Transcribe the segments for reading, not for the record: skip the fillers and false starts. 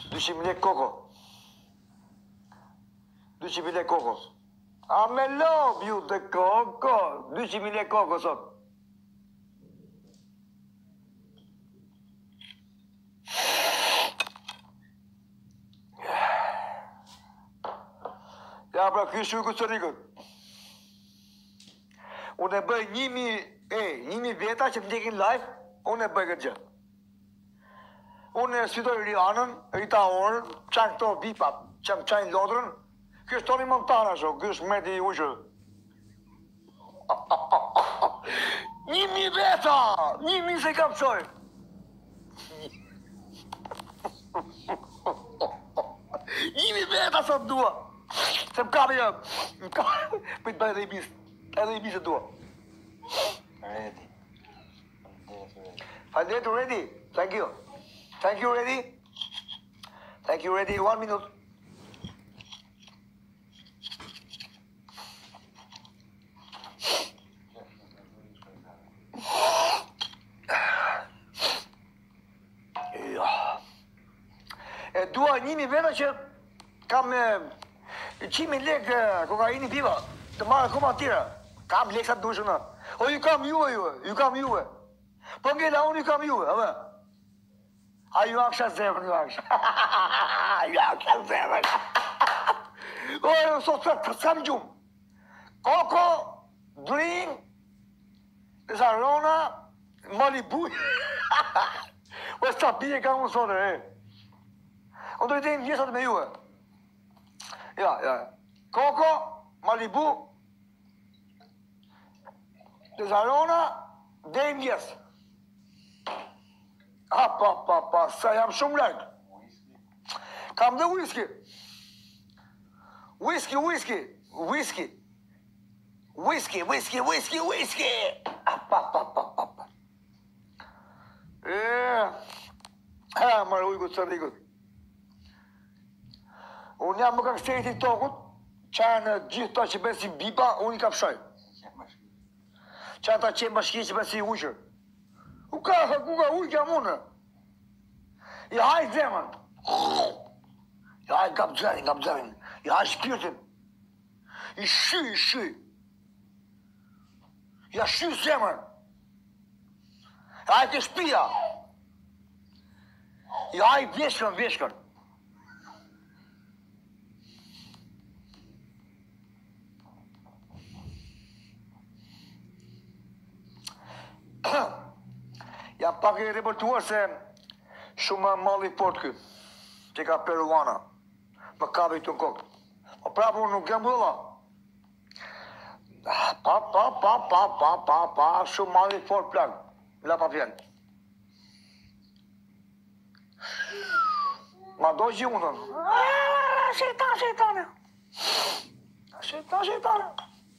200 lek kokë. 200 lek kokë. A me love ju të kokë. 200 lek kokë sot. Ja pra ky shuku të rikët. Unë e bëj 1000 veta që më ndjekin live, unë e bëj këtë gjë. Unë e sfidoj Rianën, Rita Orën, qanë këto vipa, që më qajnë lodrën, kjo është Tony Montana, kjo është Medi i Ushër. 1000 veta! 1000 se kam qoj! 1000 veta sa të dua! Se më kapi jam, për të bëj edhe i bisë të dua. Ready. Faleminderit, ready. Thank you. Thank you, ready. Thank you, ready. 1 minute. E dua 1000 veta që kam 100.000 lekë kokaini piva, të marrë akoma tjera. Kam lekë sa të dushën. O, ju kam juve. Po ngella, unë ju kam juve, abe. A ju aksha zemër, ju aksha. Ju aksha zemër. O, sot të s'kam gjumë. Koko, Dream, Zarona, Malibu. O, s'ta pije ka unë sotë, Unë dojtë e njësat me juve. Ja. Koko, Malibu, Zarona, dhe i mjes. Pa, sa jam shumë largë. Kam dhe whisky. Whisky. Marë ujkut së rikut. Unë jam më ka kështeri TikTokut, qanë gjithë ta që besi bipa, unë i ka pëshaj. Qanë ta qenë bashkje që besi ujqër. Ku ka ujkë jam unë? I hajtë zemën. I hajtë gabë dzerin. I hajtë shpirtin. I shy. Ja shy zemën. I hajtë e shpia. I hajtë veshkën. Ja pak e reportuar se shumë malli fort kë, që ka peruana, më kabe të në kokë. O prapë unë nuk jam bëlla. Pa, shumë malli fort plak, la pa vjen. Ma do që unë, shejtane. Shejtane.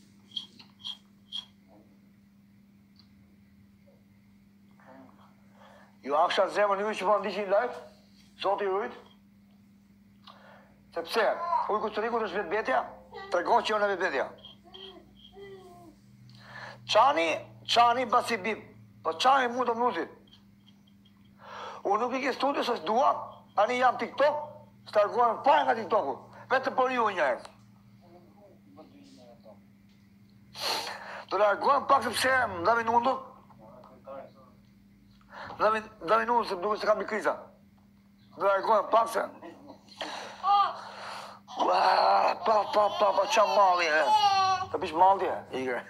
Ju aksha zemën ju që pa ndiqin live, zoti rujt. Sepse, ujku të rikut është vetbetja, tregon që jo në vetbetja. Qani basi bim, po qani mund të mnuti. Unë nuk i ke studio se s'dua, tani jam TikTok, s'targohem fare nga TikToku, vetë për ju njërë. Do largohem pak sepse më dha minutën, Dhe minutë se më duke se kam një kriza. Dhe largohem pak se... Pa, qa malli, Të pish malli, Igre.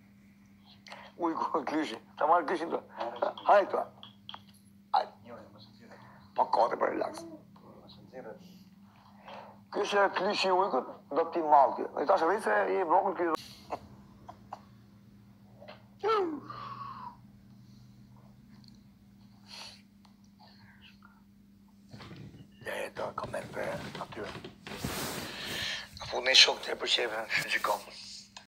Ujku, klyshi. Ta marrë klyshin të. Hajtë, të. Hajtë. Pa kate për relax. Kyshe klyshi ujkut, do t'ti malli. Dhe ta shërit se i blokën kjë. Koment për atyre. Në fund në shok të e përqeve, shë që kom.